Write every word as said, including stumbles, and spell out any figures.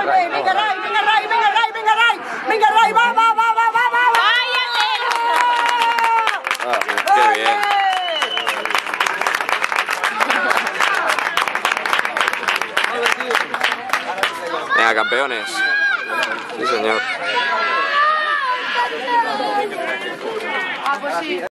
Ray, Ray, venga Ray, venga Ray, venga Ray, venga Ray, venga Ray, va, va, va, va, va, va. Ah, qué bien. Venga, campeones. Sí, señor. Ah, pues sí.